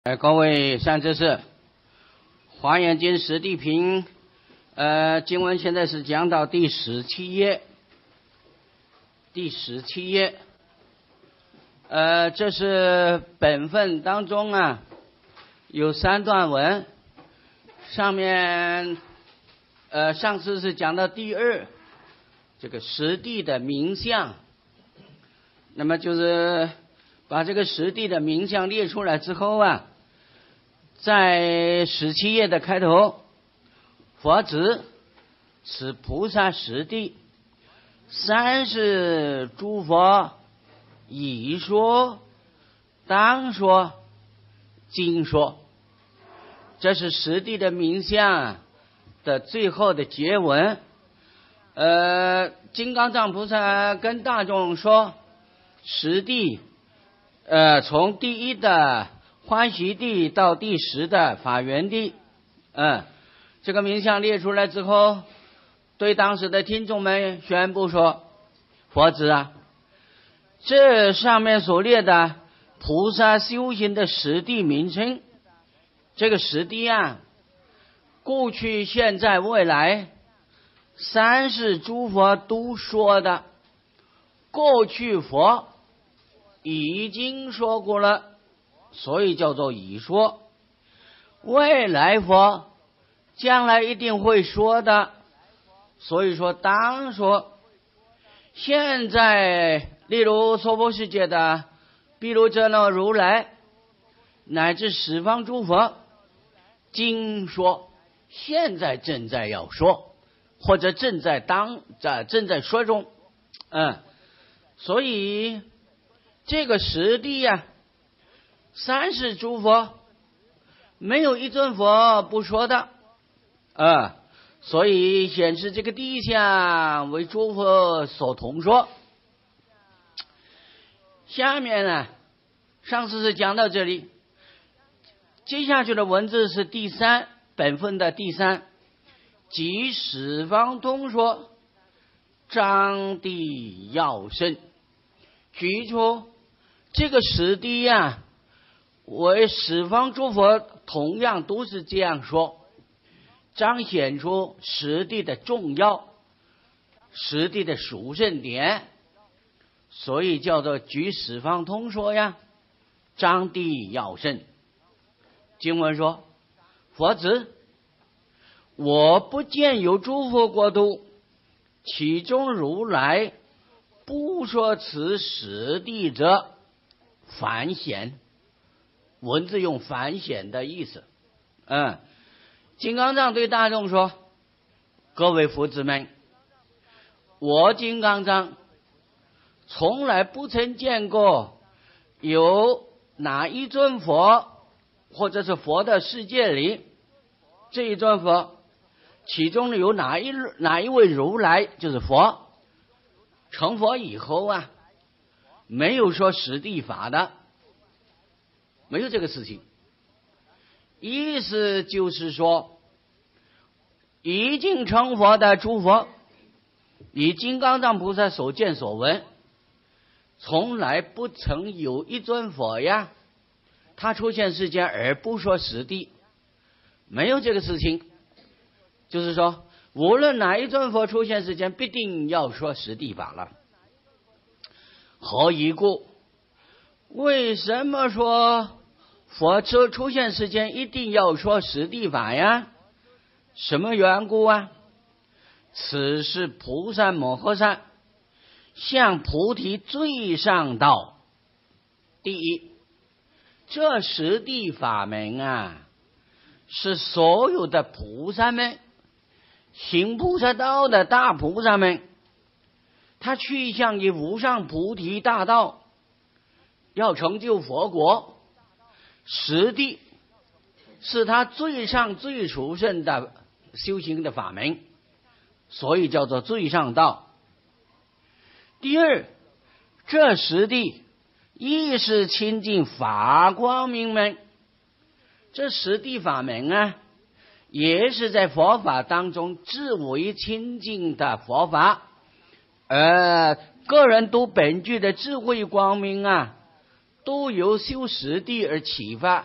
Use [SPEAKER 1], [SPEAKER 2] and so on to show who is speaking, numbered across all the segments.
[SPEAKER 1] 各位善知识，《华严经》实地品，经文现在是讲到第17页，这是本分当中有3段文，上面上次是讲到第2，这个实地的名相，那么就是把这个实地的名相列出来之后在17页的开头，佛子此菩萨实地，三世诸佛已说、当说、今说，这是实地的名相的最后的结文。金刚藏菩萨跟大众说，实地从第1的欢喜地到第10的法缘地，这个名相列出来之后，对当时的听众们宣布说，佛子这上面所列的菩萨修行的实地名称，这个实地过去现在未来三世诸佛都说的，过去佛已经说过了，所以叫做已说，未来佛将来一定会说的，所以说当说。现在例如娑婆世界的毗卢遮那如来乃至十方诸佛今说，现在正在要说，或者正在说中，所以这个实地三世诸佛没有一尊佛不说的，所以显示这个地相为诸佛所同说。下面上次是讲到这里，接下去的文字是第3，本分的第3，即十方通说，张地要深。举出这个实地为十方诸佛同样都是这样说，彰显出实地的重要，实地的殊胜点，所以叫做举十方通说张地要深。经文说，佛子，我不见有诸佛国土，其中如来不说此实地者，繁显。文字用繁显的意思。金刚藏对大众说，各位佛子们，我金刚藏从来不曾见过有哪一尊佛，或者是佛的世界里，这一尊佛其中有哪一位如来，就是佛成佛以后没有说实地法的，没有这个事情。意思就是说，已经成佛的诸佛，以金刚藏菩萨所见所闻，从来不曾有一尊佛他出现世间而不说实地，没有这个事情。就是说，无论哪一尊佛出现世间，必定要说实地法了。何以故？为什么说佛出现世间一定要说实地法什么缘故此是菩萨摩诃萨向菩提最上道。第一，这实地法门是所有的菩萨们，行菩萨道的大菩萨们，他去向于无上菩提大道，要成就佛国，实地是他最上最殊胜的修行的法门，所以叫做最上道。第二，这实地亦是亲近法光明门，这实地法门也是在佛法当中至为亲近的佛法，个人都本具的智慧光明都由修实地而启发，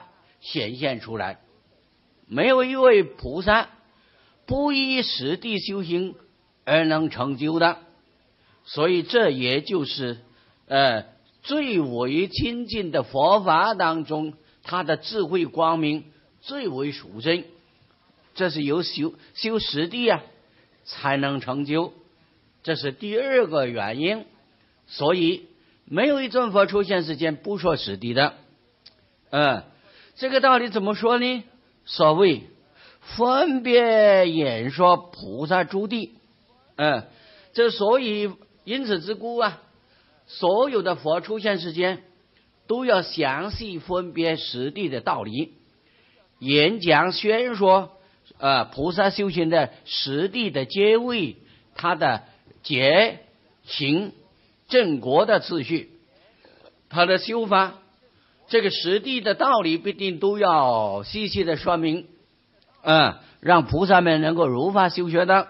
[SPEAKER 1] 显现出来。没有一位菩萨不以实地修行而能成就的，所以这也就是最为亲近的佛法当中，他的智慧光明最为殊胜，这是由修实地才能成就，这是第二个原因。所以没有一尊佛出现世间不说实地的。这个道理怎么说呢？所谓分别演说菩萨诸地，这所以因此之故所有的佛出现世间都要详细分别实地的道理，演讲宣说菩萨修行的实地的阶位，他的结行正果的次序，他的修法，这个实地的道理必定都要细细的说明，让菩萨们能够如法修学的。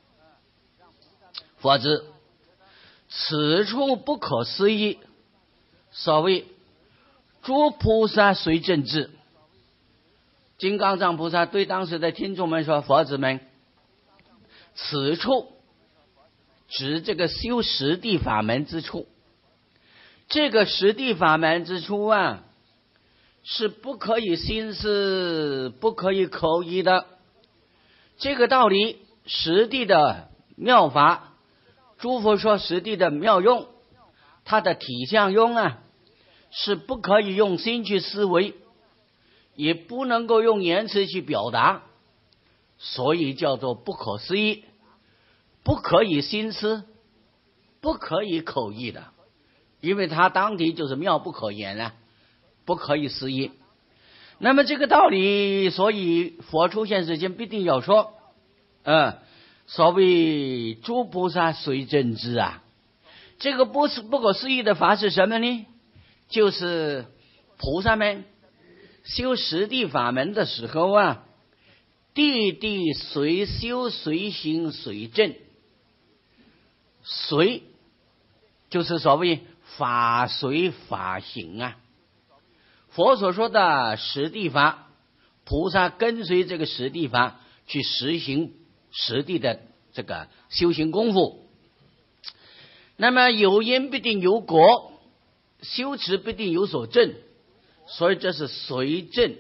[SPEAKER 1] 否则此处不可思议。所谓诸菩萨随正智，金刚藏菩萨对当时的听众们说：佛子们，此处指这个修实地法门之处，这个实地法门之处是不可以心思，不可以口译的。这个道理，实地的妙法，诸佛说实地的妙用，它的体相用是不可以用心去思维，也不能够用言辞去表达，所以叫做不可思议，不可以心思，不可以口译的，因为它当体就是妙不可言不可以思议。那么这个道理，所以佛出现世间必定要说，所谓诸菩萨随正智这个不可思议的法是什么呢？就是菩萨们修实地法门的时候地地随修随行随证，随就是所谓法随法行佛所说的实地法，菩萨跟随这个实地法去实行实地的这个修行功夫。那么有因必定有果，修持必定有所证，所以这是随证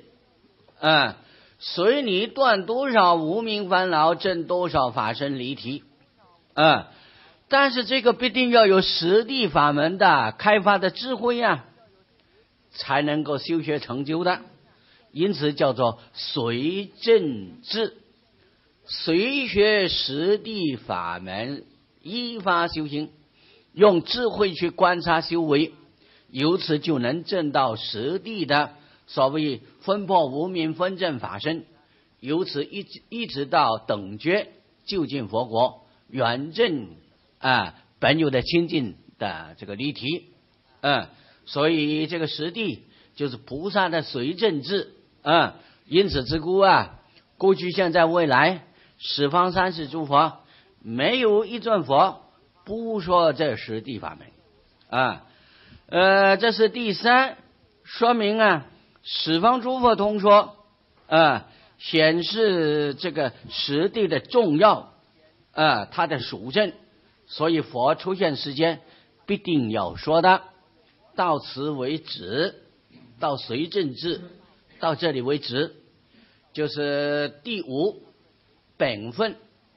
[SPEAKER 1] 随你断多少无明烦恼，证多少法身离体但是这个必定要有实地法门的开发的智慧才能够修学成就的，因此叫做随正智，随学实地法门，依法修行，用智慧去观察修为，由此就能证到实地的所谓分破无明分证法身，由此一直到等觉究竟佛国，远证本有的清净的这个离体所以这个实地就是菩萨的随正智因此之故过去现在未来十方三世诸佛没有一尊佛不说这实地法门这是第三，说明十方诸佛通说显示这个实地的重要它的殊胜，所以佛出现世间必定要说的。到此为止，到随正智到这里为止，就是第五本分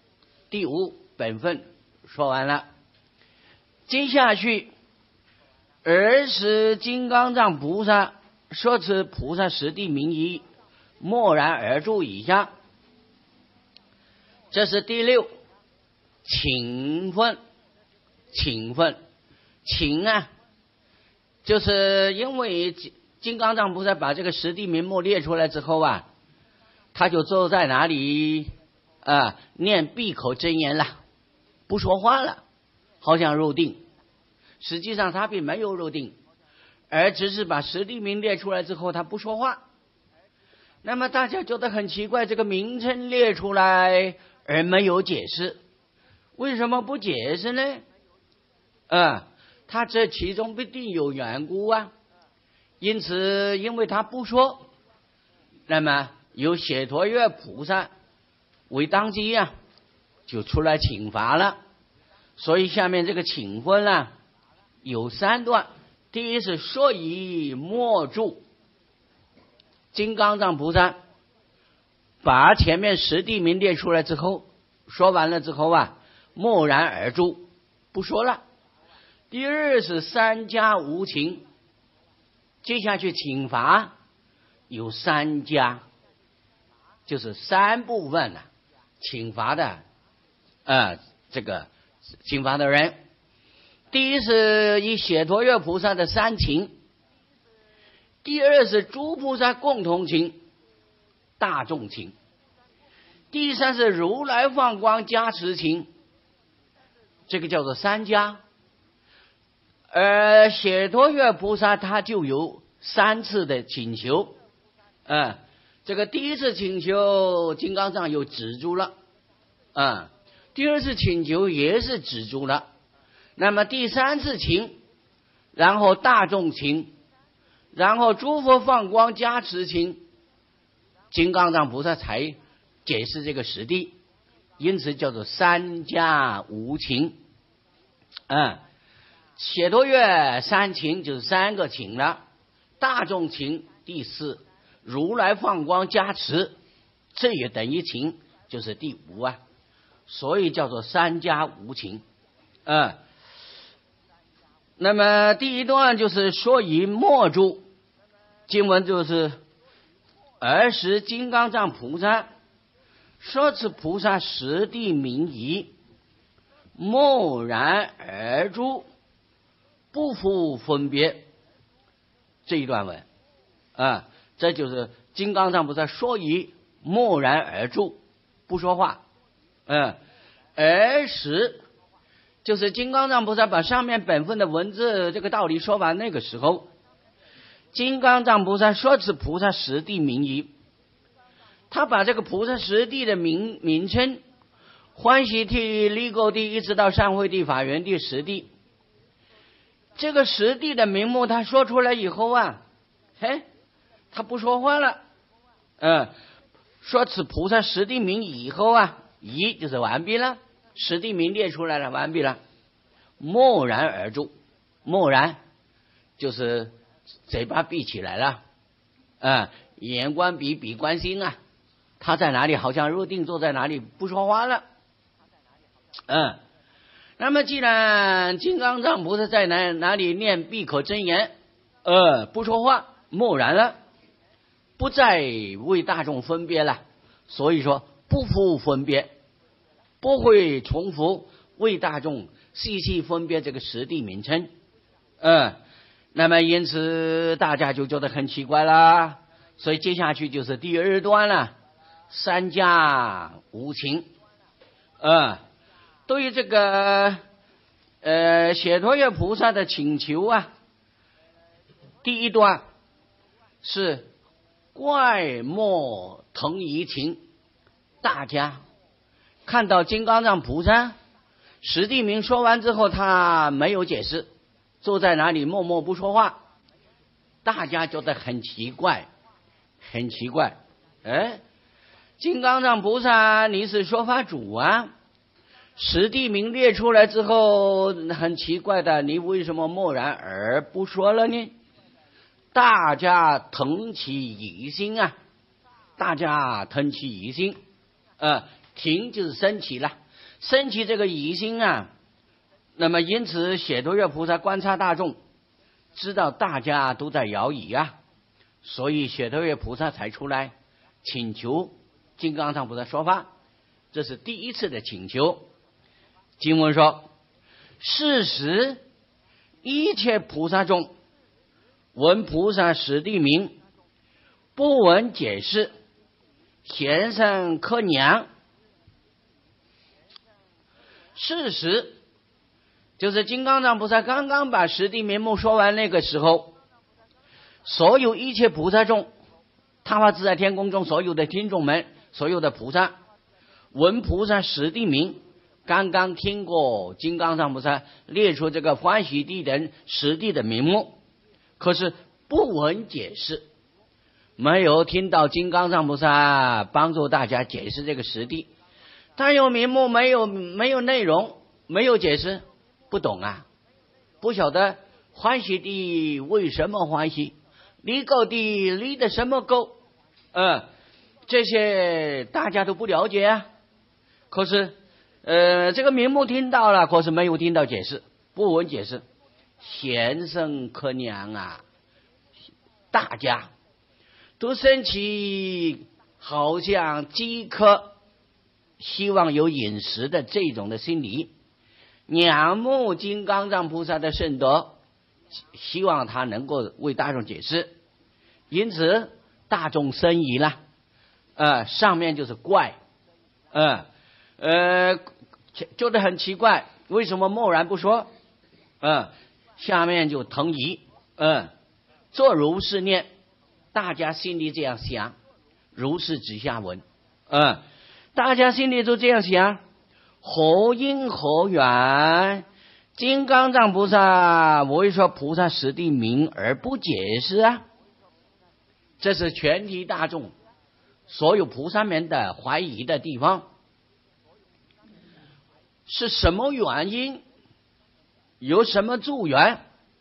[SPEAKER 1] 说完了。接下去尔时金刚藏菩萨说此菩萨实地名义，默然而住以下。这是第六，请分就是因为金刚藏菩萨把这个实地名目列出来之后他就坐在哪里念闭口真言了，不说话了，好像入定。实际上他并没有入定，而只是把实地名列出来之后他不说话。那么大家觉得很奇怪，这个名称列出来而没有解释，为什么不解释呢？他这其中必定有缘故因此因为他不说， 那么由解脱月菩萨为当机呀，就出来请法了。所以下面这个请分呢有3段。第一是说以默住，金刚藏菩萨把前面10地名列出来之后，说完了之后啊，默然而住，不说了。第二是三家无情，接下去请法有3家，就是3部分了，请法的这个请法的人。第一是以解脱月菩萨的3请，第二是诸菩萨共同请，大众请，第三是如来放光加持请，这个叫做3家。而解脱月菩萨他就有3次的请求，这个第一次请求金刚藏又止住了，第二次请求也是止住了。那么第3次请，然后大众请，然后诸佛放光加持请，金刚藏菩萨才解释这个实地，因此叫做3家无情。解脱月3请就是3个请了，大众请第4，如来放光加持，这也等于请，就是第5啊，所以叫做3家无情。那么第一段就是说以默住，经文就是尔时金刚藏菩萨说此菩萨实地名仪，默然而住，不复分别。这一段文这就是金刚藏菩萨说以默然而住，不说话。尔时就是金刚藏菩萨把上面本分的文字这个道理说完，那个时候金刚藏菩萨说此菩萨实地名仪，他把这个菩萨实地的名称，欢喜地、离垢地一直到善慧地、法缘地、实地，这个实地的名目他说出来以后啊，他不说话了。说此菩萨实地名以后啊，仪就是完毕了，实地名列出来了，完毕了。默然而住，默然就是嘴巴闭起来了，眼观鼻，鼻观心啊，他在哪里好像入定，坐在哪里不说话了。那么既然金刚藏菩萨在哪里念闭口真言，不说话，默然了，不再为大众分别了，所以说不复分别，不会重复为大众细细分别这个实地名称。那么因此大家就觉得很奇怪啦，所以接下去就是第2段了，3家无情。对于这个解脱月菩萨的请求啊，第一段是怪莫腾疑情，大家看到金刚藏菩萨实地名说完之后，他没有解释，坐在哪里默默不说话，大家觉得很奇怪，很奇怪。金刚藏菩萨你是说法主啊，实地名列出来之后很奇怪的，你为什么默然而不说了呢？大家腾起疑心啊，大家腾起疑心，停就是升起了，升起这个疑心啊。那么因此解脱月菩萨观察大众，知道大家都在摇疑啊，所以解脱月菩萨才出来请求金刚藏菩萨说法，这是第一次的请求。经文说，是时一切菩萨众闻菩萨实地名，不闻解释，贤圣科娘。事实就是金刚藏菩萨刚刚把实地名目说完那个时候，所有一切菩萨众，他化自在天宫中所有的听众们，所有的菩萨闻菩萨实地名，刚刚听过金刚藏菩萨列出这个欢喜地等实地的名目，可是不闻解释， 没有听到金刚藏菩萨帮助大家解释这个实谛，他有名目，没有内容，没有解释，不懂啊，不晓得欢喜地为什么欢喜，离垢地离的什么垢，这些大家都不了解啊。可是这个名目听到了，可是没有听到解释，不闻解释。贤圣可娘啊，大家都升起好像饥渴，希望有饮食的这种的心理，仰慕金刚藏菩萨的圣德，希望他能够为大众解释。因此大众生疑了，上面就是怪，觉得很奇怪，为什么默然不说？下面就腾疑，做如是念，大家心里这样想，如是指下文，大家心里都这样想，何因何缘？金刚藏菩萨为说菩萨实地名而不解释啊？这是全体大众所有菩萨们的怀疑的地方。是什么原因？有什么助缘？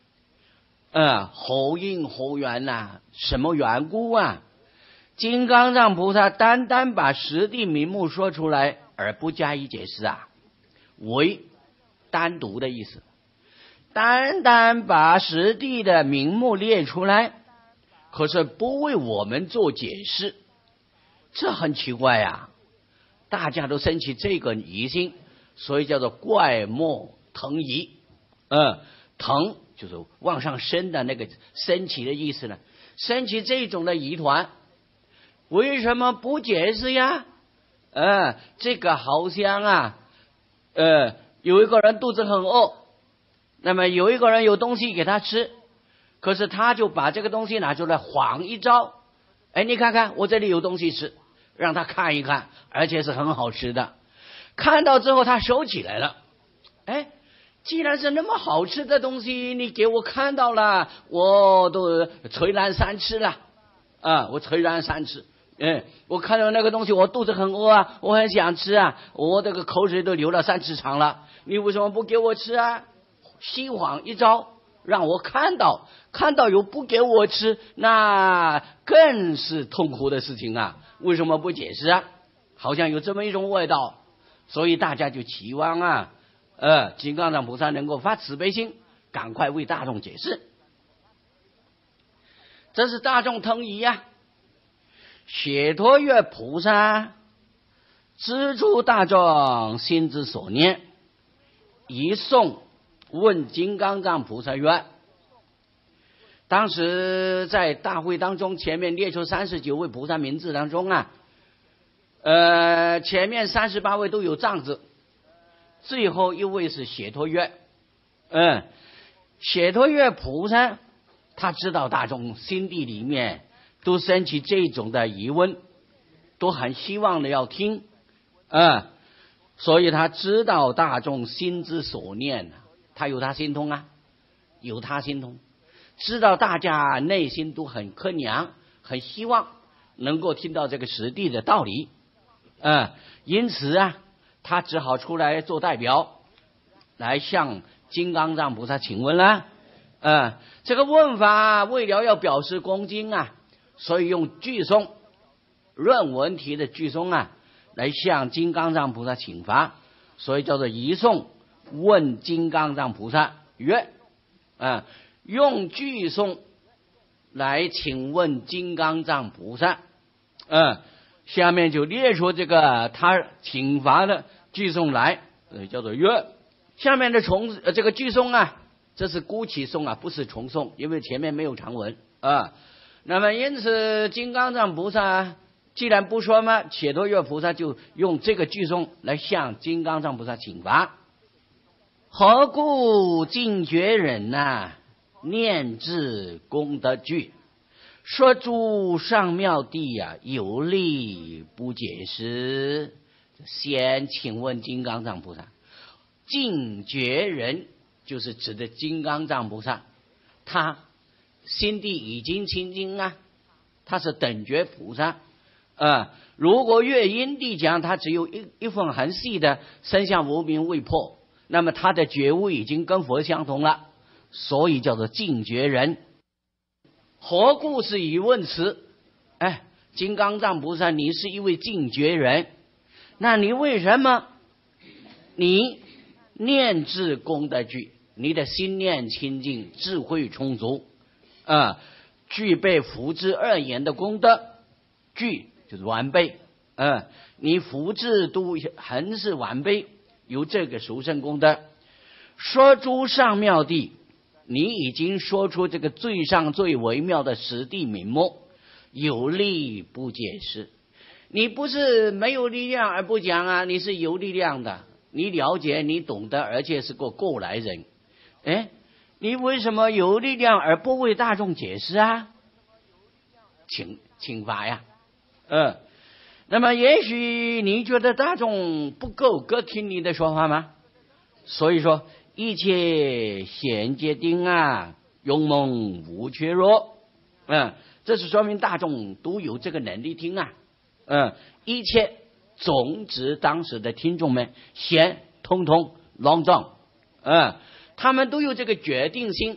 [SPEAKER 1] 何因何缘啊？什么缘故啊？金刚藏菩萨单单把实谛名目说出来而不加以解释啊，为单独的意思。单单把实谛的名目列出来，可是不为我们做解释，这很奇怪呀。大家都生起这个疑心，所以叫做怪莫腾疑。腾就是往上升的那个升起的意思呢，升起这种的疑团，为什么不解释呀？这个好像啊，有一个人肚子很饿，那么有一个人有东西给他吃，可是他就把这个东西拿出来晃一招，你看看我这里有东西吃，让他看一看，而且是很好吃的。看到之后他收起来了，既然是那么好吃的东西，你给我看到了，我都垂然三吃了，我垂然三吃。我看到那个东西，我肚子很饿啊，我很想吃啊，我这个口水都流了3尺长了，你为什么不给我吃啊？虚晃一招，让我看到又不给我吃，那更是痛苦的事情啊！为什么不解释啊？好像有这么一种味道，所以大家就期望啊，金刚藏菩萨能够发慈悲心，赶快为大众解释。这是大众腾疑啊。解脱月菩萨知诸大众心之所念，一诵问金刚藏菩萨曰：当时在大会当中，前面列出39位菩萨名字当中啊，前面38位都有藏字，最后一位是解脱月。解脱月菩萨他知道大众心地里面都升起这种的疑问，都很希望的要听，所以他知道大众心之所念，他有他心通啊，有他心通，知道大家内心都很渴娘，很希望能够听到这个实谛的道理，因此啊，他只好出来做代表，来向金刚藏菩萨请问了。这个问法为了要表示恭敬啊，所以用句诵论文题的句诵啊，来向金刚藏菩萨请法，所以叫做一诵问金刚藏菩萨曰，用句诵来请问金刚藏菩萨，下面就列出这个他请法的句诵来，叫做曰。下面的这个句诵啊，这是孤起诵啊，不是重诵，因为前面没有长文啊。那么因此金刚藏菩萨既然不说嘛，解脱月菩萨就用这个句诵来向金刚藏菩萨请法。何故净觉人念至功德具，说诸上妙谛有力不解释。先请问金刚藏菩萨，净觉人就是指的金刚藏菩萨，他心地已经清净啊， 他是等觉菩萨。如果越因地讲，他只有一份很细的身相无明未破，那么他的觉悟已经跟佛相同了，所以叫做净觉人。何故是以问词？金刚藏菩萨，你是一位净觉人，那你为什么你念智功德具，你的心念清净，智慧充足，具备福智二言的功德，具就是完备，你福智都很是完备，有这个殊胜功德。说诸上妙地，你已经说出这个最上最微妙的实地名目，有力不解释。你不是没有力量而不讲啊，你是有力量的，你了解，你懂得，而且是个过来人。你为什么有力量而不为大众解释啊？请发呀。那么也许你觉得大众不够格听你的说法吗？所以说一切显结定啊，勇猛无缺弱。这是说明大众都有这个能力听啊。一切总指当时的听众们，显通通朗藏，他们都有这个决定性，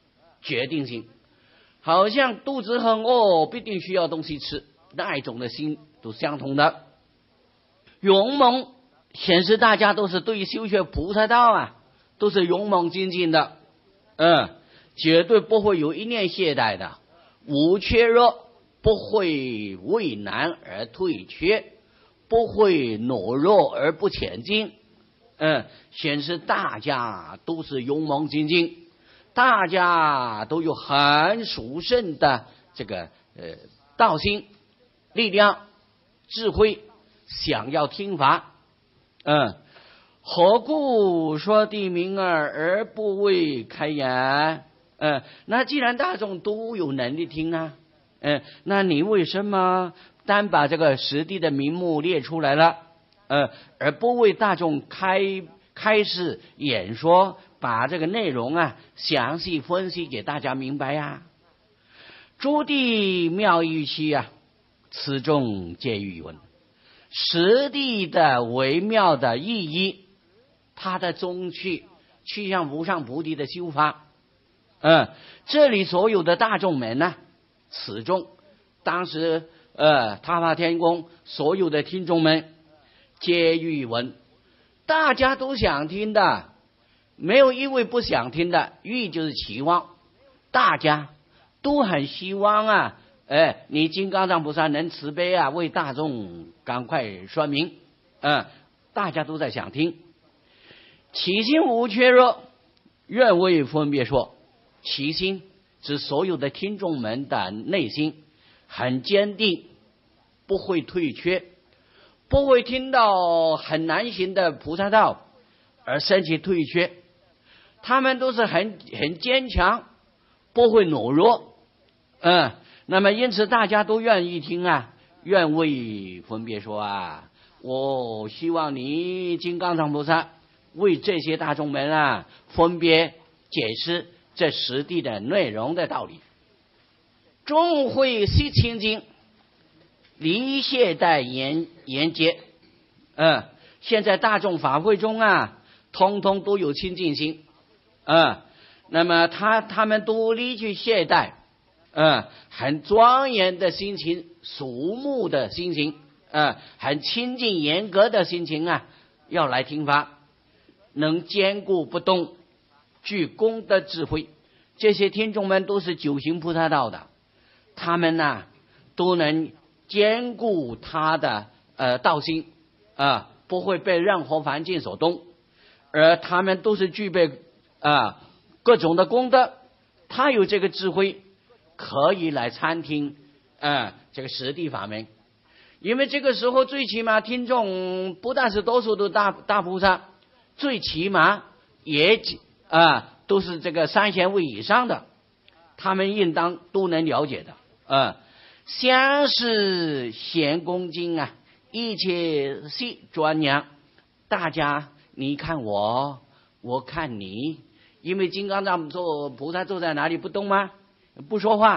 [SPEAKER 1] 好像肚子很饿，必定需要东西吃，那一种的心都相同的。勇猛显示大家都是对于修学菩萨道啊，都是勇猛精进的，绝对不会有一念懈怠的。无缺弱，不会畏难而退却，不会懦弱而不前进。显示大家都是勇猛精进，大家都有很殊胜的这个道心、力量、智慧，想要听法。何故说地名而不为开言？那既然大众都有能力听啊，那你为什么单把这个实地的名目列出来了，而不为大众开示演说，把这个内容啊详细分析给大家明白呀？诸地妙义期啊，此中皆欲闻。实地的微妙的意义，它的宗去向无上菩提的修法。这里所有的大众们呢，此中当时塔法天宫所有的听众们皆欲闻，大家都想听的，没有一位不想听的。欲就是期望，大家都很希望啊，你金刚藏菩萨能慈悲啊，为大众赶快说明，大家都在想听。其心无缺弱，愿为分别说。其心指所有的听众们的内心很坚定，不会退却，不会听到很难行的菩萨道而生起退却，他们都是很坚强，不会懦弱。那么因此大家都愿意听啊，愿为分别说啊，我希望你金刚藏菩萨为这些大众们啊分别解释这实地的内容的道理。众会悉清净，离懈怠言结。现在大众法会中啊，通通都有清净心。那么他们都离去懈怠，很庄严的心情，肃穆的心情，很清净严格的心情啊，要来听法，能坚固不动，具功德智慧。这些听众们都是九行菩萨道的，他们呢都能坚固他的道心，不会被任何环境所动，而他们都是具备各种的功德，他有这个智慧，可以来参听这个实地法门。因为这个时候最起码听众不但是多数都大菩萨，最起码也都是这个三贤位以上的，他们应当都能了解的。相是贤恭敬啊，一切悉专扬。大家你看我，我看你，因为金刚藏菩萨坐在哪里不动吗？不说话，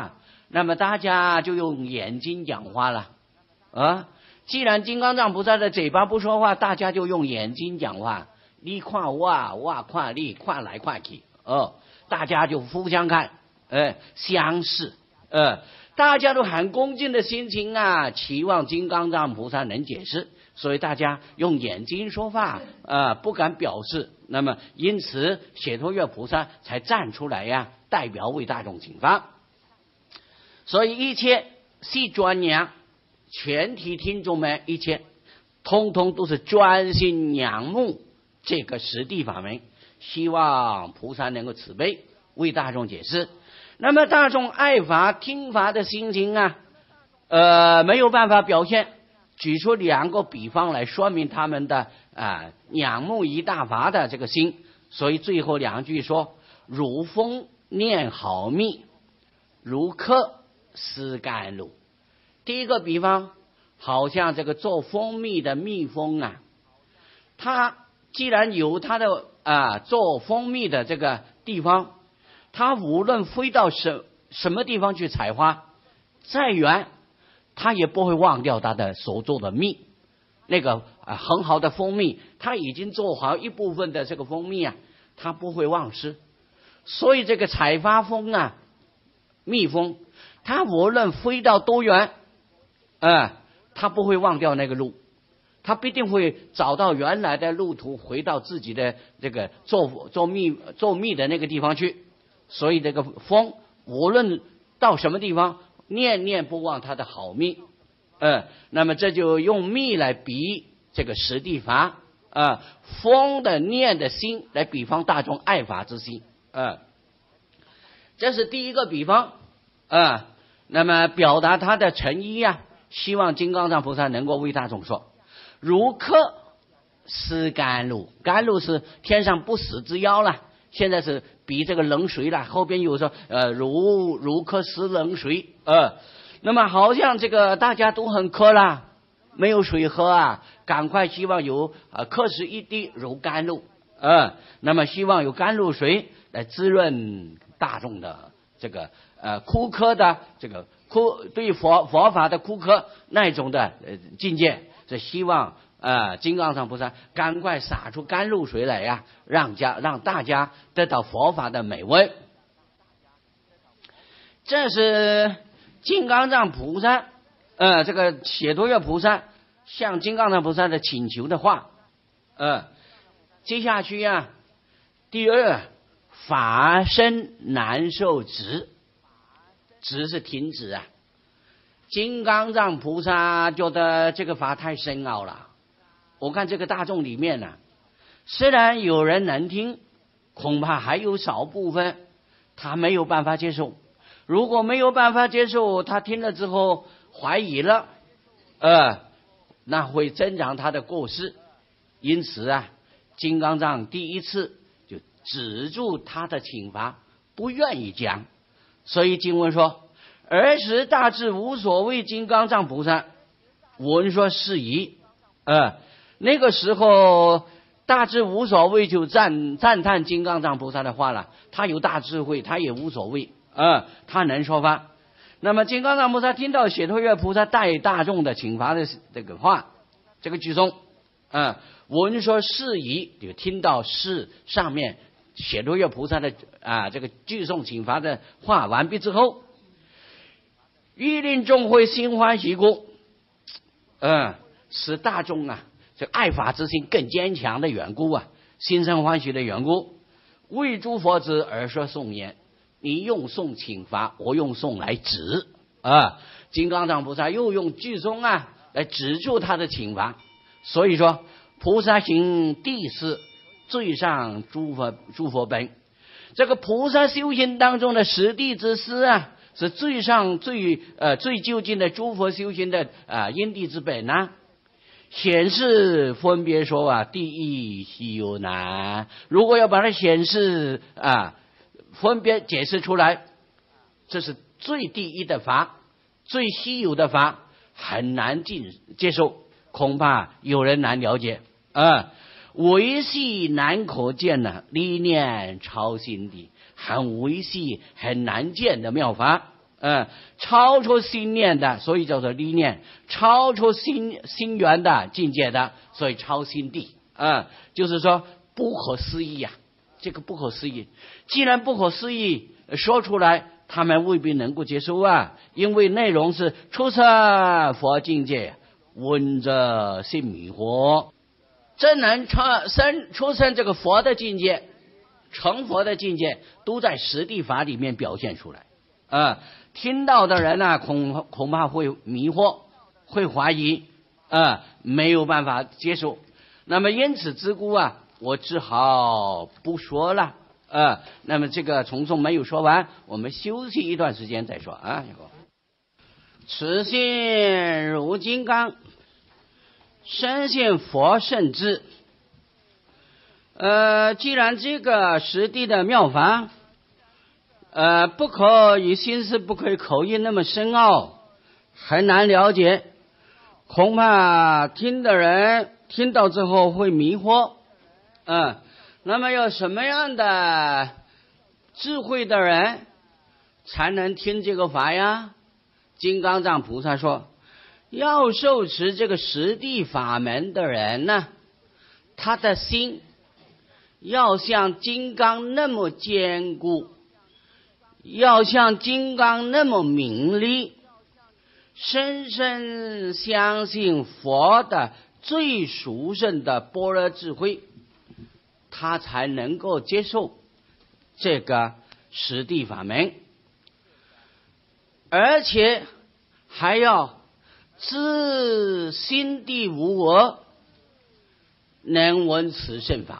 [SPEAKER 1] 那么大家就用眼睛讲话了啊。既然金刚藏菩萨的嘴巴不说话，大家就用眼睛讲话。你看我看你，看来看去，大家就互相看，相视，大家都很恭敬的心情啊，期望金刚藏菩萨能解释，所以大家用眼睛说话，不敢表示。那么因此，解脱月菩萨才站出来呀，代表为大众请法。所以一切是专仰，全体听众们一切通通都是专心仰慕这个实地法门，希望菩萨能够慈悲为大众解释。那么大众爱法听法的心情啊，没有办法表现，举出2个比方来说明他们的仰慕一大法的这个心。所以最后2句说：如蜂念好蜜，如轲思甘露。第一个比方，好像这个做蜂蜜的蜜蜂啊，它既然有它的做蜂蜜的这个地方，它无论飞到什么地方去采花，再远它也不会忘掉它的所做的蜜。那个很好的蜂蜜，它已经做好一部分的这个蜂蜜啊，它不会忘失。所以这个采花蜂啊，蜜蜂，它无论飞到多远，它不会忘掉那个路，它必定会找到原来的路途，回到自己的这个做蜜的那个地方去。所以这个蜂无论到什么地方，念念不忘它的好蜜。那么这就用蜜来比这个实地法，蜂的念的心来比方大众爱法之心。这是第一个比方。那么表达他的诚意啊，希望金刚藏菩萨能够为大众说。如轲思甘露，甘露是天上不死之药了，现在是比这个冷水了，后边有说如轲思冷水。那么好像这个大家都很渴了，没有水喝啊，赶快希望有轲使一滴如甘露。那么希望有甘露水来滋润大众的这个枯渴的这个对佛法的枯渴那种的境界，是希望金刚藏菩萨赶快洒出甘露水来呀，让大家得到佛法的美味。这是金刚藏菩萨这个解脱月菩萨向金刚藏菩萨的请求的话。接下去啊，第2，法身难受止，止是停止啊。金刚藏菩萨觉得这个法太深奥了，我看这个大众里面啊，虽然有人能听，恐怕还有少部分他没有办法接受。如果没有办法接受，他听了之后怀疑了，那会增长他的过失。因此啊，金刚藏第一次就止住他的请法，不愿意讲。所以经文说：尔时大智无所谓金刚藏菩萨闻说是宜。那个时候大智无所谓就赞叹金刚藏菩萨的话了，他有大智慧，他也无所谓，他能说法。那么金刚藏菩萨听到解脱月菩萨带大众的请法的这个话，这个句中闻说是宜，就听到是上面解脱月菩萨的这个句诵请法的话完毕之后，欲令众会心欢喜故，使大众这爱法之心更坚强的缘故啊，心生欢喜的缘故，为诸佛子而说颂言。你用颂请法，我用颂来止金刚藏菩萨又用句中来止住他的请法。所以说菩萨行第4，最上诸佛本。这个菩萨修行当中的实地之师是最上最究竟的诸佛修行的因地之本显示分别说第一稀有难。如果要把它显示分别解释出来，这是最第一的法，最稀有的法，很难接受，恐怕有人难了解维系难可见理念超心地，很维系很难见的妙法。 超出心念的，所以叫做离念；超出心源的境界的，所以超心地。就是说不可思议呀，这个不可思议。既然不可思议，说出来他们未必能够接受啊，因为内容是出生佛境界，闻者心迷惑。真能出生这个佛的境界，成佛的境界，都在实地法里面表现出来。听到的人呢，恐怕会迷惑，会怀疑，没有办法接受。那么因此之故啊，我只好不说了。那么这个重诵没有说完，我们休息一段时间再说啊。此心如金刚，深信佛圣智。既然这个实地的妙法，不可以心思，不可以口译那么深奥，很难了解，恐怕听的人听到之后会迷惑。那么有什么样的智慧的人才能听这个法呀？金刚藏菩萨说，要受持这个实地法门的人呢，他的心要像金刚那么坚固，要像金刚那么明利，深深相信佛的最殊胜的般若智慧，他才能够接受这个实地法门，而且还要自心地无我，能闻此圣法。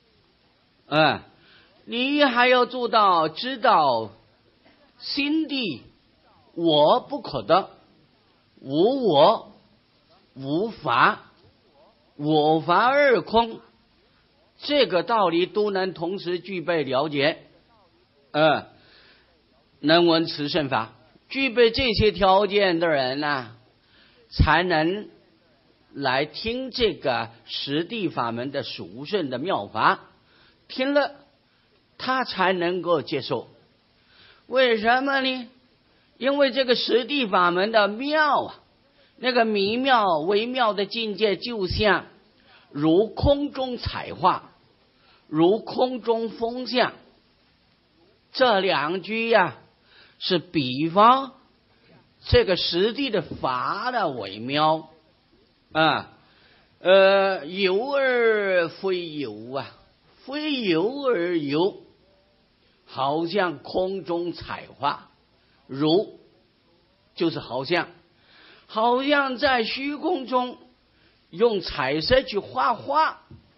[SPEAKER 1] 你还要做到知道心地我不可得，无我无法，我法二空，这个道理都能同时具备了解。能闻此圣法，具备这些条件的人呢，才能来听这个实地法门的殊胜的妙法，听了他才能够接受。为什么呢？因为这个实地法门的妙啊，那个迷妙微妙的境界，就像如空中彩画，如空中风像。这两句呀，是比方这个实地的法的微妙有而非有啊，非有而有，好像空中彩画，如就是好像在虚空中用彩色去画画。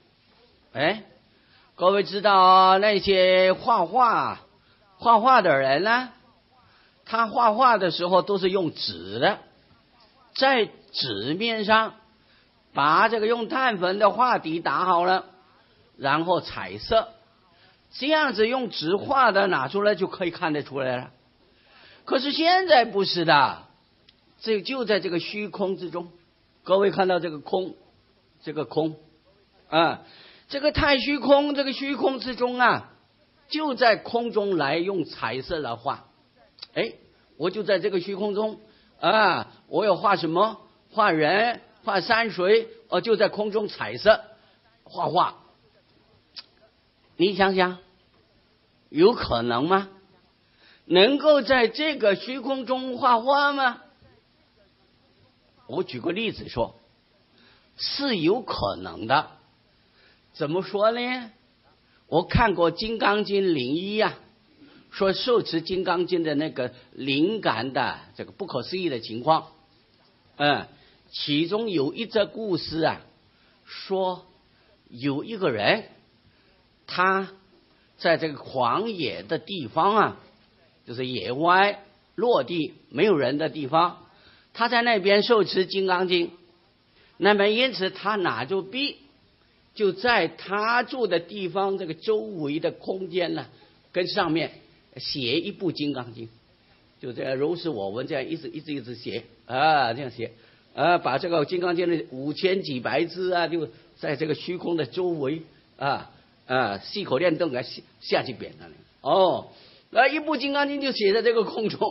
[SPEAKER 1] 各位知道那些画画的人呢，他画画的时候都是用纸的，在纸面上把这个用碳粉的画底打好了，然后彩色，这样子用纸画的拿出来就可以看得出来了。可是现在不是的，这就在这个虚空之中。各位看到这个空，这个空这个太虚空，这个虚空之中啊，就在空中来用彩色来画。我就在这个虚空中我要画什么？画人，画山水，就在空中彩色画画。你想想，有可能吗？能够在这个虚空中画画吗？我举个例子说，是有可能的。怎么说呢？我看过《金刚经》01说受持《金刚经》的那个灵感的这个不可思议的情况。其中有一则故事说有一个人，他在这个荒野的地方就是野外落地没有人的地方，他在那边受持《金刚经》，那么因此他拿着笔，就在他住的地方这个周围的空间跟上面写一部《金刚经》，就这样如是我闻，这样一直写这样写把这个《金刚经》的5000几百字就在这个虚空的周围细口练动下去扁了。那一部《金刚经》就写在这个空中，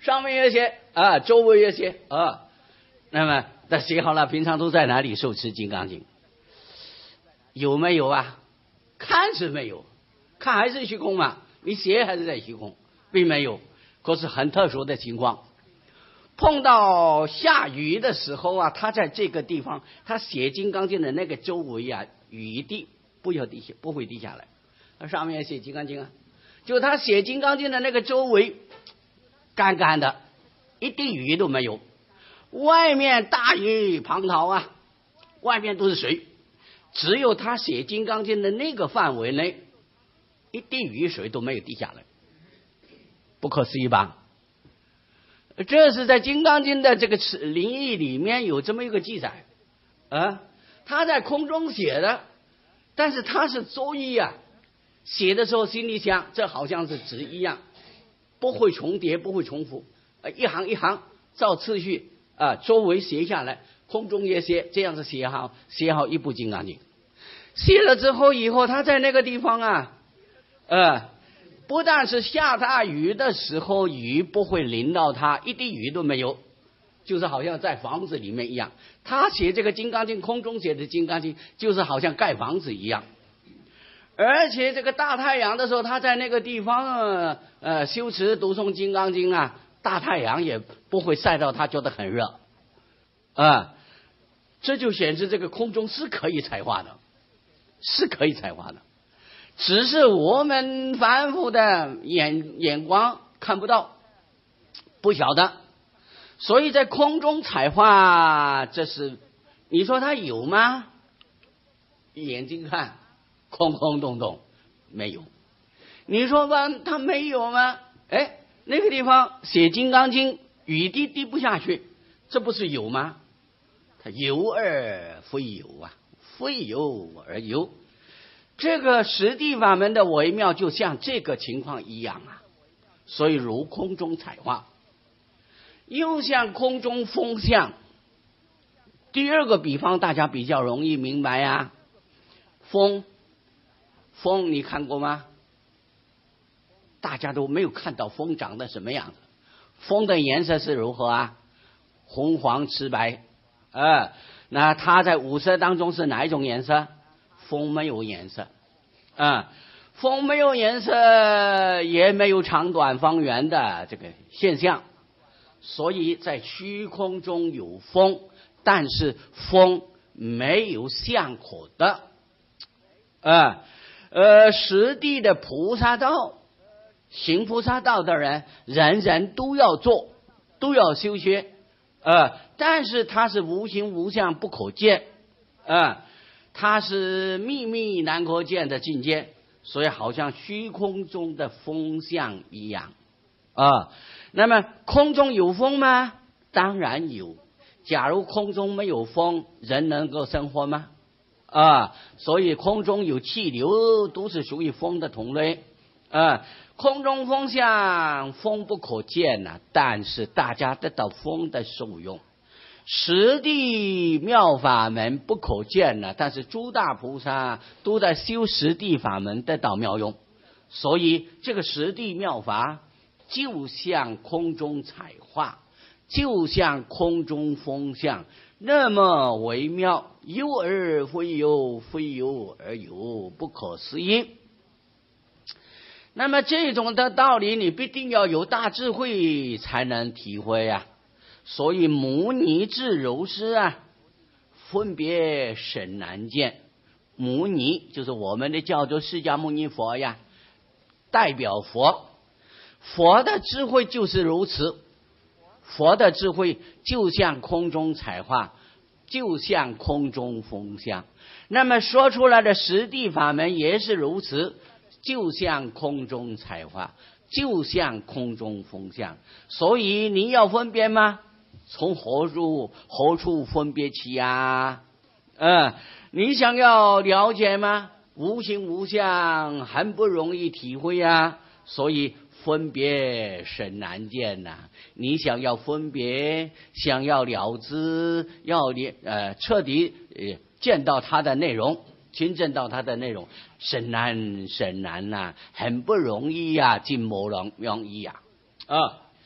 [SPEAKER 1] 上面有写啊，周围有写啊。那么他写好了，平常都在哪里受持金刚经？有没有啊？看是没有，看还是虚空嘛，你写还是在虚空，并没有。可是很特殊的情况，碰到下雨的时候啊，他在这个地方，他写金刚经的那个周围啊，雨滴不会滴下来。他上面写金刚经啊，就他写金刚经的那个周围干干的，一滴雨都没有。外面大雨滂沱啊，外面都是水，只有他写金刚经的那个范围内，一滴雨水都没有滴下来，不可思议吧？这是在金刚经的这个灵义里面有这么一个记载啊，他在空中写的，但是他是周易啊，写的时候心里想，这好像是纸一样，不会重叠，不会重复，一行一行照次序啊，周围写下来，空中也写，这样子写好一部金刚经。写了之后以后，他在那个地方啊，不但是下大雨的时候，雨不会淋到他，一滴雨都没有，就是好像在房子里面一样。他写这个金刚经，空中写的金刚经，就是好像盖房子一样。而且这个大太阳的时候，他在那个地方修持读诵金刚经啊，大太阳也不会晒到他，觉得很热啊。这就显示这个空中是可以采化的，是可以采化的，只是我们凡夫的眼光看不到，不晓得。所以在空中采化，这是你说它有吗？眼睛看空空洞洞，没有。你说吧，它没有吗？那个地方写金刚经，雨滴滴不下去，这不是有吗？它有而非有啊，非有而有。这个实地法门的微妙，就像这个情况一样啊。所以如空中采化，又像空中风相。第二个比方大家比较容易明白啊，风你看过吗？大家都没有看到风长得什么样子。风的颜色是如何啊？红黄赤白那它在五色当中是哪一种颜色？风没有颜色风没有颜色，也没有长短方圆的这个现象，所以在虚空中有风，但是风没有相可得实地的菩萨道，行菩萨道的人，人人都要做，都要修学但是它是无形无相不可见它是秘密难可见的境界，所以好像虚空中的风相一样那么空中有风吗？当然有。假如空中没有风，人能够生活吗？所以空中有气流，都是属于风的同类空中风相，风不可见但是大家得到风的受用。实地妙法门不可见但是诸大菩萨都在修实地法门得到妙用。所以这个实地妙法就像空中采化，就像空中风相，那么微妙，有而非有，非有而有，不可思议。那么这种的道理，你必定要有大智慧才能体会所以牟尼智如是分别甚难见。牟尼就是我们的叫做释迦牟尼佛代表佛。佛的智慧就是如此，佛的智慧就像空中采化，就像空中风相。那么说出来的实地法门也是如此，就像空中采化，就像空中风相。所以你要分辨吗？从何处分别起你想要了解吗？无形无相，很不容易体会所以分别甚难见你想要分别，想要了知，要彻底见到它的内容，亲证到它的内容，甚难很不容易尽不容易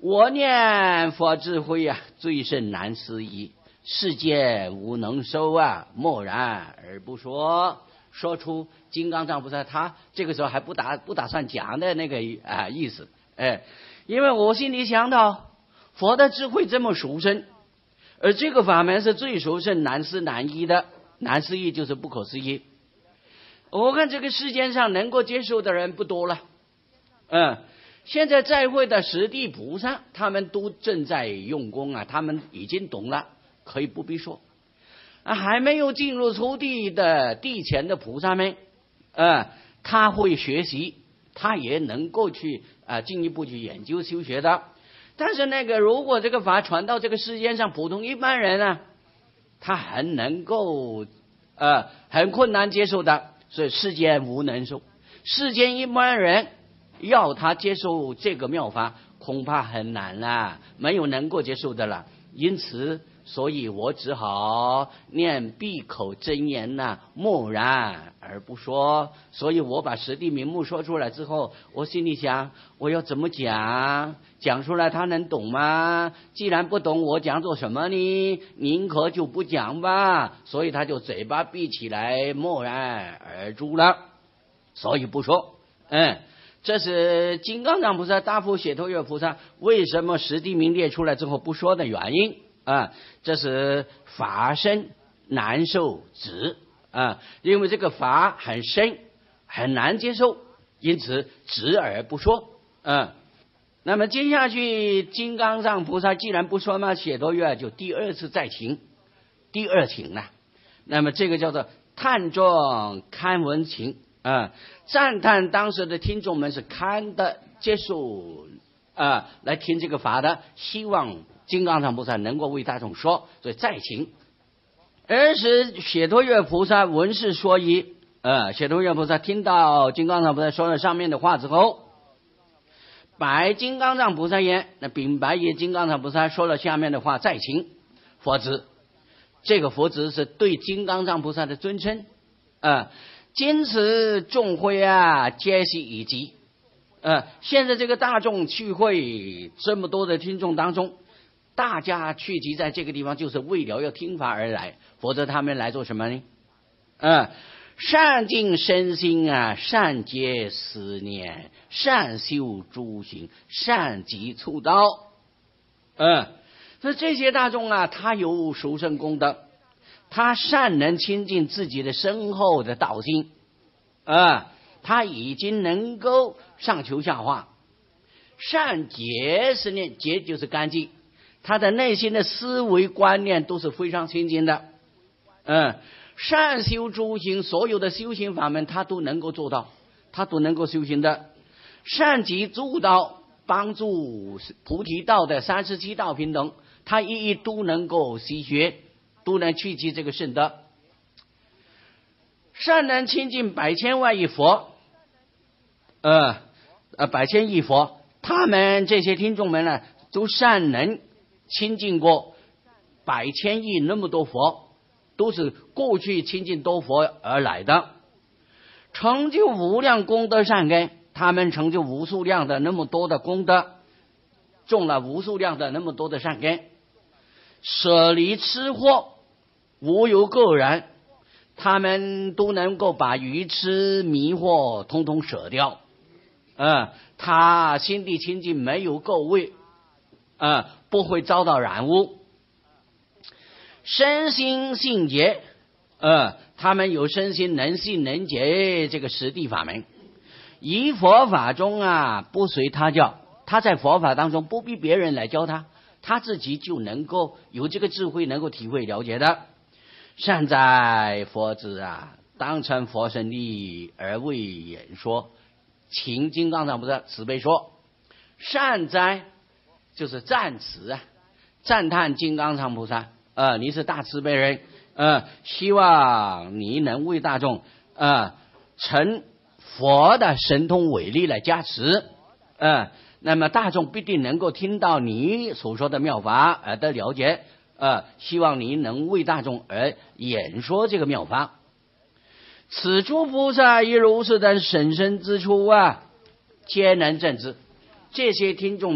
[SPEAKER 1] 我念佛智慧啊，最甚难思议，世间无能收啊，默然而不说。说出金刚藏菩萨他这个时候还不打算讲的那个意思，因为我心里想到佛的智慧这么殊胜，而这个法门是最殊胜难思难议的，难思议就是不可思议。我看这个世间上能够接受的人不多了，现在在会的十地菩萨他们都正在用功啊，他们已经懂了，可以不必说。还没有进入初地的地前的菩萨们，他会学习，他也能够去进一步去研究修学的。但是如果这个法传到这个世间上，普通一般人啊，他很能够很困难接受的，所以世间无能受。世间一般人要他接受这个妙法，恐怕很难啦，没有能够接受的了。因此所以我只好念闭口真言默然而不说。所以我把十地名目说出来之后，我心里想，我要怎么讲出来他能懂吗？既然不懂，我讲做什么呢？宁可就不讲吧。所以他就嘴巴闭起来，默然而住了，所以不说。这是金刚藏菩萨、大富解脱月菩萨为什么十地名列出来之后不说的原因。这是法身难受止，因为这个法很深很难接受，因此止而不说。那么接下去金刚藏菩萨既然不说嘛，解脱月就第二次再请，第二请了。那么这个叫做叹众堪闻请，赞叹当时的听众们是堪的接受来听这个法的，希望金刚藏菩萨能够为大众说，所以再请。而是解脱月菩萨闻是说一，解脱月菩萨听到金刚藏菩萨说了上面的话之后，白金刚藏菩萨言，那禀白也金刚藏菩萨说了下面的话，再请佛子。这个佛子是对金刚藏菩萨的尊称，今此众会皆悉已集。现在这个大众聚会这么多的听众当中，大家聚集在这个地方就是为了要听法而来，否则他们来做什么呢？善尽身心善结思念，善修诸行，善集促道。所以这些大众他有殊胜功德，他善能亲近自己的深厚的道心，他已经能够上求下化，善结思念，结就是干净，他的内心的思维观念都是非常清净的。善修诸行，所有的修行法门他都能够做到，他都能够修行的。善集助道，帮助菩提道的37道品等，他一一都能够习学，都能去集这个圣德。善能亲近100千万亿佛，100千亿佛，他们这些听众们呢，都善能亲近过100千亿那么多佛，都是过去亲近多佛而来的，成就无量功德善根，他们成就无数量的那么多的功德，种了无数量的那么多的善根，舍离痴惑，无有个人，他们都能够把愚痴迷惑通通舍掉。他心地清净，没有垢味，不会遭到染污。身心性洁，他们有身心能信能解这个实地法门。以佛法中不随他教，他在佛法当中不必别人来教他，他自己就能够有这个智慧，能够体会了解的。善哉佛子当成佛身力而为演说，请金刚藏菩萨慈悲说。善哉就是赞词赞叹金刚藏菩萨，你是大慈悲人，希望你能为大众成佛的神通伟力来加持，那么大众必定能够听到你所说的妙法而得了解，希望你能为大众而演说这个妙法。此诸菩萨以如是等甚深之处皆能证知。这些听众们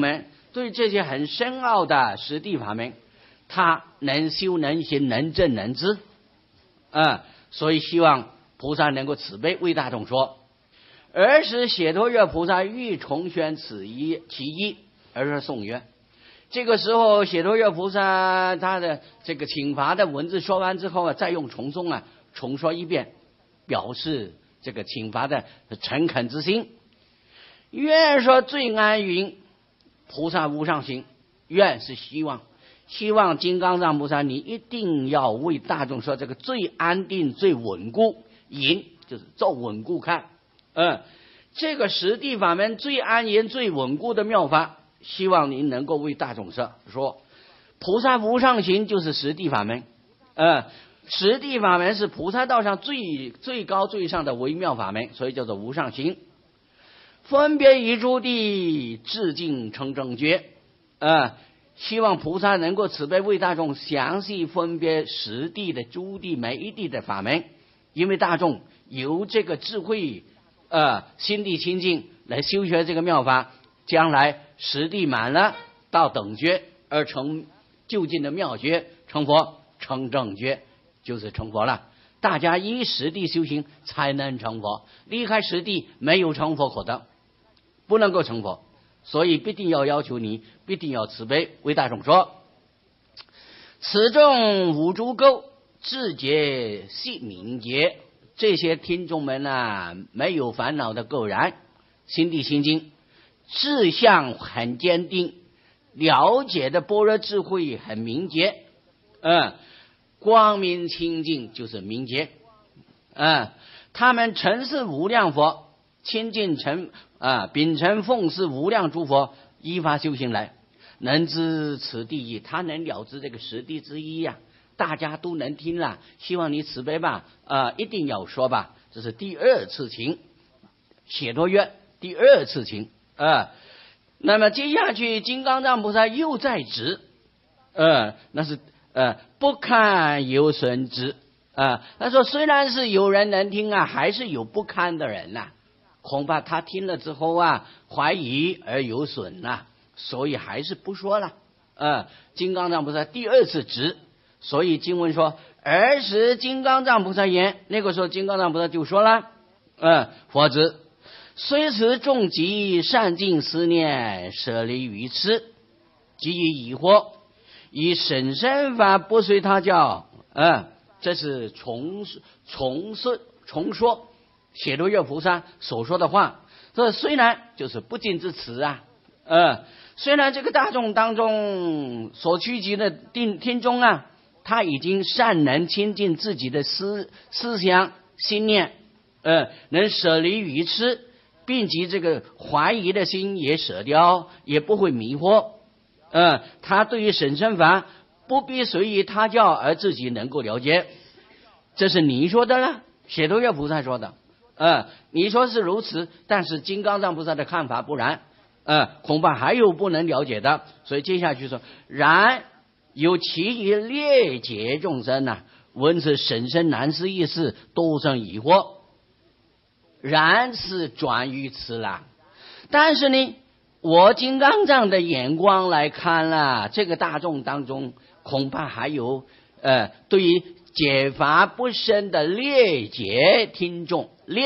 [SPEAKER 1] 对这些很深奥的实地法门，他能修能行能证能知，所以希望菩萨能够慈悲为大众说。尔时解脱月菩萨欲重宣其意，而说颂曰。这个时候解脱月菩萨他的这个请法的文字说完之后再用重诵重说一遍，表示这个请法的诚恳之心。愿说最安云，菩萨无上行，愿是希望金刚藏菩萨你一定要为大众说这个最安定最稳固，引就是照稳固看，这个实地法门最安严最稳固的妙法，希望您能够为大众说菩萨无上行就是实地法门，实地法门是菩萨道上最高最上的微妙法门，所以叫做无上行。分别以诸地致敬成正觉，希望菩萨能够慈悲为大众详细分别实地的诸地每一地的法门，因为大众由这个智慧心地清净来修学这个妙法，将来实地满了到等觉而成就近的妙觉，成佛成正觉就是成佛了。大家依实地修行才能成佛，离开实地没有成佛可得，不能够成佛，所以必定要求你必定要慈悲为大众说。此众五诸垢智洁细敏捷，这些听众们没有烦恼的垢然，心地清净，志向很坚定，了解的般若智慧很明洁，光明清净就是明洁，他们承事无量佛，亲近秉承奉事无量诸佛，依法修行来，能知此地义，他能了知这个实地之一大家都能听了，希望你慈悲吧，一定要说吧，这是第二次请，解脱约第二次请，那么接下去金刚藏菩萨又在指，那是不堪有损之，他说虽然是有人能听还是有不堪的人恐怕他听了之后怀疑而有损所以还是不说了。金刚藏菩萨第二次指，所以经文说尔时金刚藏菩萨言，那个时候金刚藏菩萨就说了，佛子虽持众集善尽思念，舍离愚痴，即以疑惑，以审身法不随他教，这是重说解脱月菩萨所说的话。这虽然就是不敬之词虽然这个大众当中所趋集的听众他已经善能亲近自己的思想心念，能舍离愚痴，并及这个怀疑的心也舍掉，也不会迷惑。他对于审身法不必随意他教而自己能够了解，这是你说的了，解脱月菩萨说的。你说是如此，但是金刚藏菩萨的看法不然，恐怕还有不能了解的。所以接下去说，然有其余劣解众生闻此审身难思一事，都生疑惑。然是转于此了，但是呢，我金刚藏的眼光来看这个大众当中恐怕还有对于解法不深的劣解听众，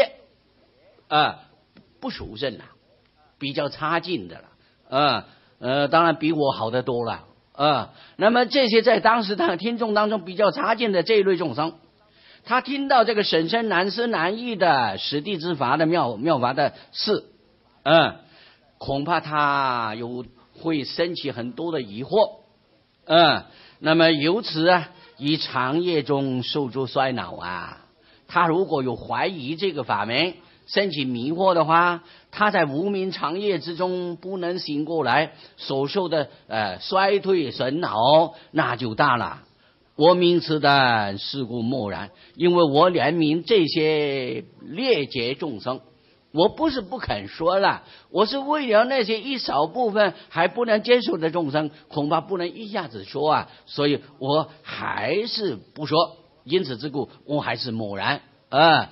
[SPEAKER 1] 不属圣比较差劲的了，当然比我好得多了那么这些在当时的听众当中比较差劲的这一类众生，他听到这个审身难思难议的实地之法的妙法的事，恐怕他有会升起很多的疑惑，那么由此以长夜中受诸衰恼他如果有怀疑这个法门，升起迷惑的话，他在无明长夜之中不能醒过来，所受的衰退损恼那就大了。我明此等是故默然，因为我怜悯这些劣解众生，我不是不肯说了，我是为了那些一少部分还不能接受的众生，恐怕不能一下子说所以我还是不说，因此之故我还是默然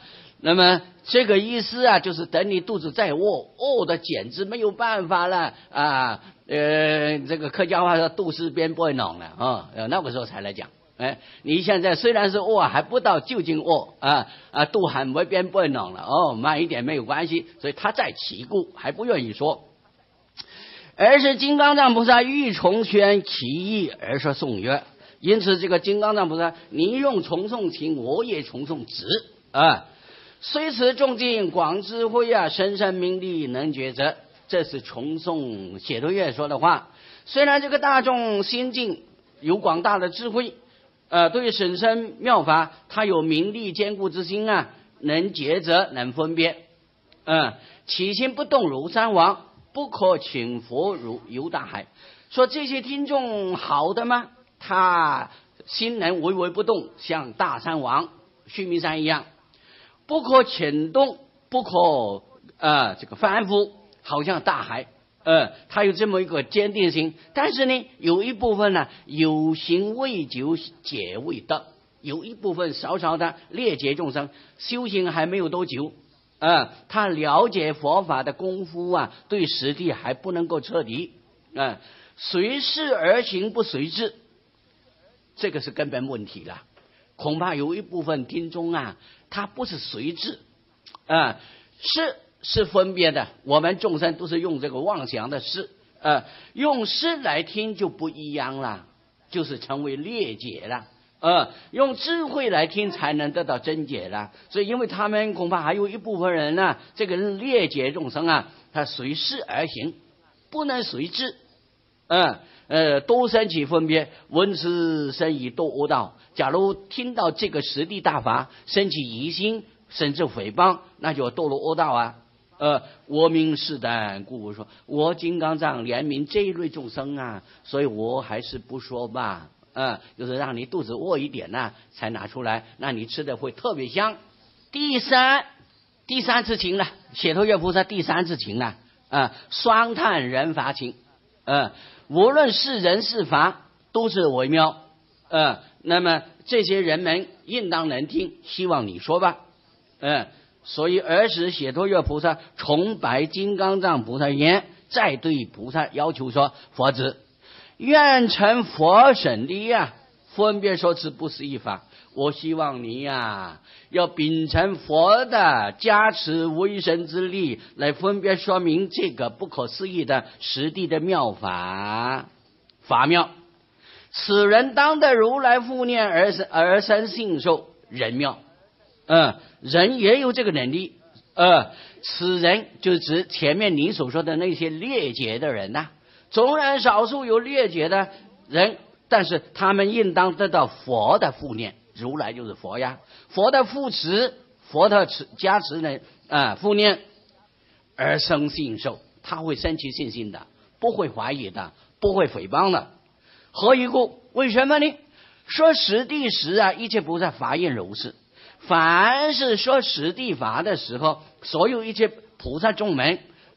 [SPEAKER 1] 那么这个意思啊，就是等你肚子再饿的简直没有办法了啊，这个客家话说肚丝边不会冷了啊，那个时候才来讲。你现在虽然是饿，还不到就近饿肚还没边不会冷了慢一点没有关系，所以他在其故还不愿意说。而是金刚藏菩萨欲重宣其意而说颂曰，因此这个金刚藏菩萨，你用重诵情，我也重诵直虽此众境广智慧深深明利能觉者，这是重诵解脱乐说的话。虽然这个大众心境有广大的智慧对深深妙法他有明利坚固之心能觉者能分别起心不动如山王，不可请佛如游大海。说这些听众好的吗？他心能微微不动，像大山王须弥山一样，不可牵动，不可这个反复，好像大海他有这么一个坚定性。但是呢，有一部分呢有行未究，解未得，有一部分少少的劣解众生，修行还没有多久他了解佛法的功夫对实地还不能够彻底随事而行不随智，这个是根本问题了。恐怕有一部分听众他不是随智是分别的，我们众生都是用这个妄想的事用事来听就不一样了，就是成为劣解了用智慧来听才能得到真解了。所以因为他们恐怕还有一部分人这个劣解众生他随事而行，不能随智多生起分别，闻此生以堕恶道。假如听到这个实地大法生起疑心，甚至诽谤，那就堕入恶道我明是胆，故我说我金刚藏怜悯这一类众生所以我还是不说吧就是让你肚子饿一点才拿出来，那你吃的会特别香。第三次情了，解脱乐菩萨第三次情了双叹人法情无论是人是法都是微妙那么这些人们应当能听，希望你说吧所以尔时解脱乐菩萨重白金刚藏菩萨言，再对菩萨要求说，佛子愿成佛神力分别说此不是一法，我希望你要秉承佛的加持威神之力来分别说明这个不可思议的实地的妙法妙。此人当得如来复念而生信受，人妙人也有这个能力此人就指前面你所说的那些劣解的人纵然少数有劣解的人，但是他们应当得到佛的复念，如来就是佛佛的护持，佛的加持呢复念而生信受，他会生起信心的，不会怀疑的，不会诽谤的。何以故？为什么呢？说实地时一切菩萨法应如是。凡是说实地法的时候，所有一切菩萨众们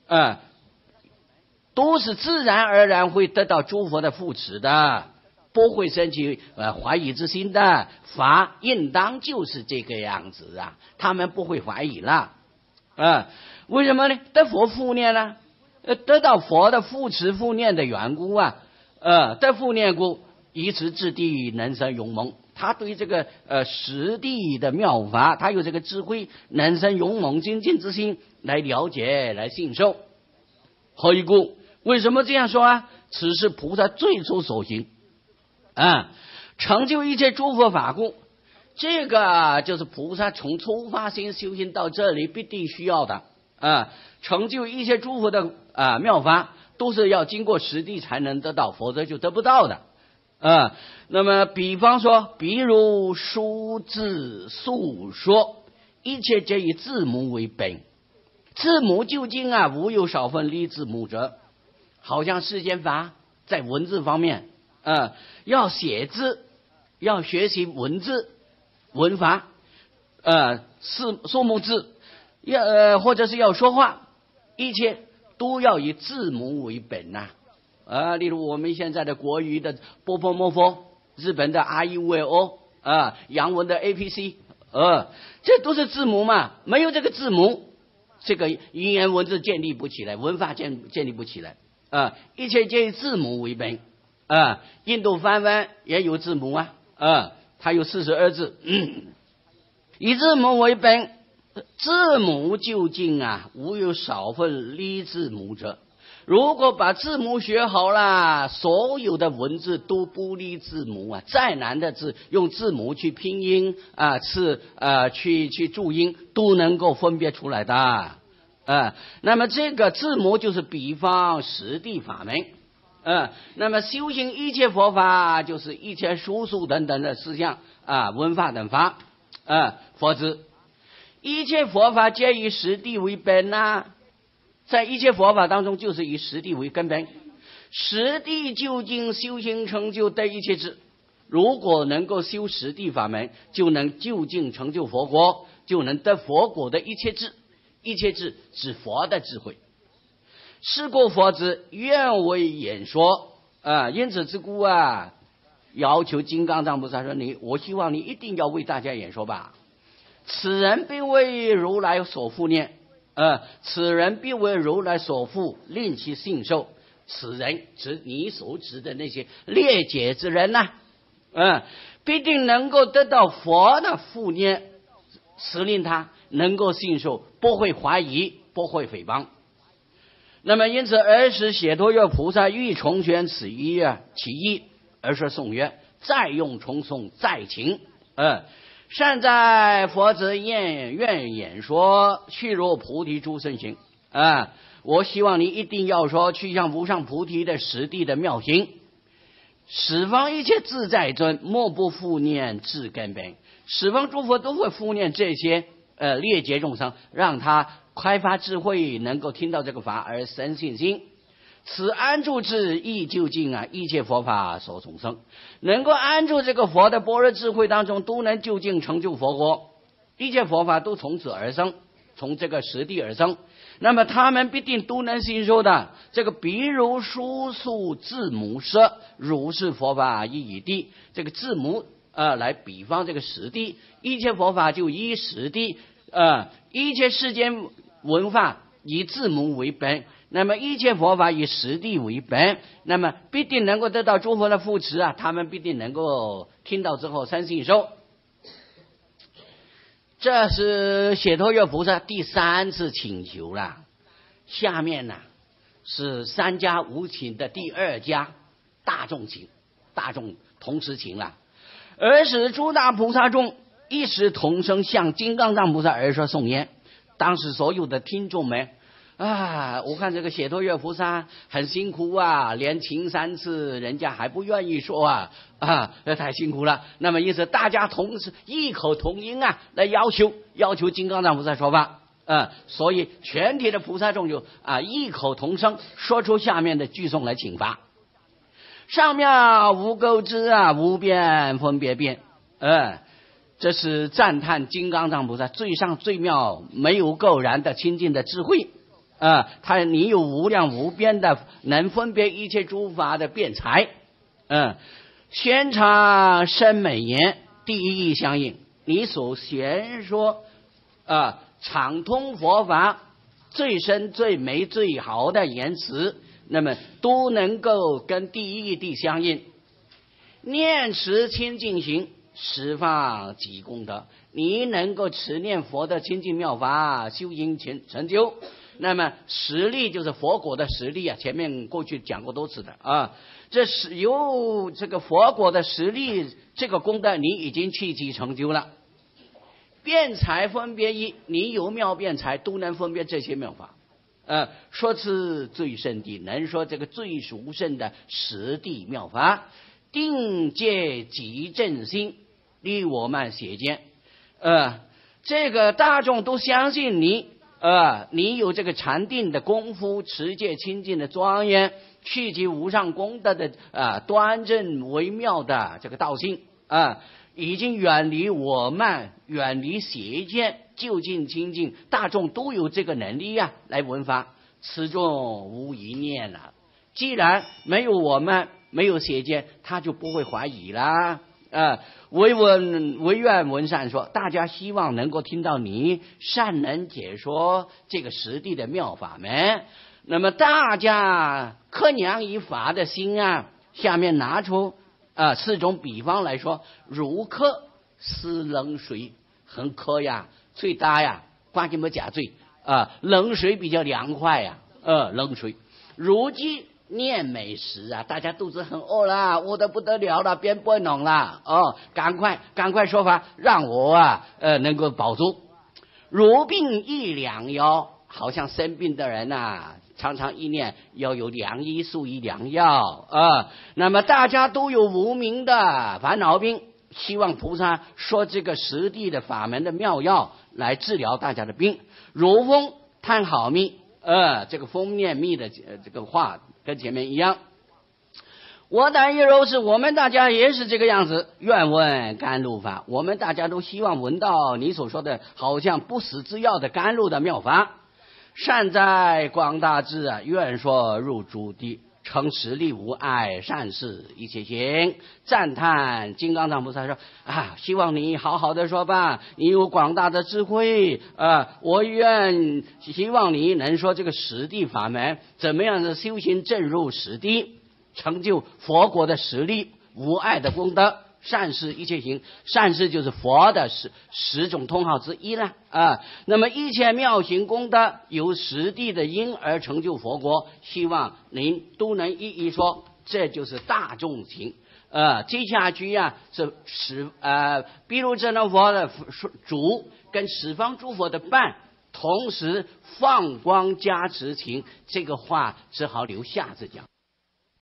[SPEAKER 1] 都是自然而然会得到诸佛的护持的，不会生起怀疑之心的。法应当就是这个样子他们不会怀疑了为什么呢？得佛护念呢得到佛的护持护念的缘故得护念故，以此智地能生勇猛。他对这个实地的妙法，他有这个智慧，能生勇猛精进之心来了解，来信受。何以故？为什么这样说此是菩萨最初所行成就一切诸佛法故。这个就是菩萨从初发心修行到这里必定需要的成就一切诸佛的妙法，都是要经过实地才能得到，否则就得不到的那么比方说，比如书字述说，一切皆以字母为本，字母究竟无有少分离字母者。好像世间法在文字方面要写字，要学习文字文法数目字或者是要说话，一切都要以字母为本例如我们现在的国语的波波摩佛，日本的 IUO 洋文的 APC 这都是字母嘛，没有这个字母，这个语言文字建立不起来，文法建立不起来一切皆以字母为本印度梵文也有字母它有42字以字母为本，字母究竟无有少分立字母者。如果把字母学好了，所有的文字都不离字母再难的字用字母去拼音去注音都能够分别出来的那么这个字母就是比方实地法门那么修行一切佛法就是一切术数等等的事项文法等法佛子一切佛法皆以实地为本在一切佛法当中就是以实地为根本，实地究竟修行成就得一切智，如果能够修实地法门，就能究竟成就佛国，就能得佛果的一切智，一切智指佛的智慧。是故佛子愿为演说因此之故要求金刚藏菩萨说我希望你一定要为大家演说吧。此人必为如来所护念此人必为如来所护，令其信受。此人指你所指的那些列解之人必定能够得到佛的护念，使令他能够信受，不会怀疑，不会诽谤。那么因此尔时解脱月菩萨欲重宣此意其意，而说颂曰：再用重诵再请善哉佛子愿演说去入菩提诸圣行我希望你一定要说去向无上菩提的实地的妙行，十方一切自在尊莫不复念至根本，十方诸佛都会复念这些列解众生，让他开发智慧，能够听到这个法而生信心。此安住智亦究竟一切佛法所从生，能够安住这个佛的般若智慧当中，都能究竟成就佛国，一切佛法都从此而生，从这个实地而生，那么他们必定都能信受的。这个比如书数字母舍，如是佛法亦以地，这个字母来比方这个实地，一切佛法就以实地一切世间文化以字母为本，那么一切佛法以实地为本，那么必定能够得到诸佛的扶持他们必定能够听到之后生信受。这是解脱月菩萨第3次请求了。下面是三家五请的第2家大众请，大众同时请了。而使诸大菩萨众一时同声向金刚藏菩萨而说颂言。当时所有的听众们我看这个解脱月菩萨很辛苦连请3次人家还不愿意说太辛苦了。那么因此大家同时异口同音来要求金刚藏菩萨说法所以全体的菩萨众就异口同声说出下面的句颂来请法。上妙无垢之无边分别变这是赞叹金刚藏菩萨最上最妙没有垢然的清净的智慧你有无量无边的能分别一切诸法的辩才宣唱深美言第一义相应，你所宣说畅通佛法最深最美最好的言辞，那么都能够跟第一义地相应。念持清净行十方积功德，你能够持念佛的清净妙法修行成就，那么实力就是佛果的实力前面过去讲过多次的这是由这个佛果的实力，这个功德你已经契机成就了。辩才分别一，你有妙辩才都能分别这些妙法说此最胜地，能说这个最殊胜的实地妙法，定界即正心离我慢邪见这个大众都相信你你有这个禅定的功夫，持戒清净的庄严，去其无上功德的端正微妙的这个道性已经远离我慢，远离邪见，就近清净，大众都有这个能力来闻法，此众无一念了。既然没有我慢，没有邪见，他就不会怀疑啦唯愿闻善说，大家希望能够听到你善能解说这个实地的妙法门。那么大家克娘以法的心啊，下面拿出4种比方来说，如渴思冷水，很渴呀，最大呀，关键没加醉冷水比较凉快呀，冷水。如饥念美食啊，大家肚子很饿啦，饿得不得了了，变不能了赶快说法，让我能够保住。如病亦良药，好像生病的人常常一念要有良医速医良药那么大家都有无名的烦恼病，希望菩萨说这个实地的法门的妙药来治疗大家的病。如蜂探好蜜这个蜂念蜜的这个话跟前面一样。我等也如是，我们大家也是这个样子。愿闻甘露法，我们大家都希望闻到你所说的好像不死之药的甘露的妙法。善哉广大智愿说入诸地，成实力无碍，善事一切行。赞叹金刚藏菩萨说希望你好好的说吧，你有广大的智慧我希望你能说这个实地法门，怎么样的修行正入实地，成就佛国的实力，无碍的功德，善事一切行。善事就是佛的十种通号之一了那么一切妙行功德由实地的因而成就佛国，希望您都能一一说，这就是大众行接下去是毗卢遮那佛的主跟十方诸佛的伴同时放光加持情，这个话只好留下次讲。